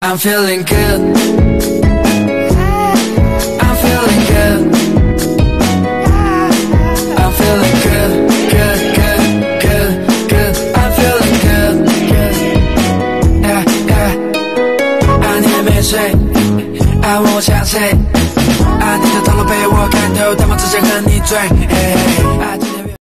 I'm feeling good. I'm feeling good. I'm feeling good, good, good, good, good. I'm feeling good, good. Yeah, yeah. 暗夜没睡，爱我想谁？爱你的头颅被我看透，但我只想和你醉。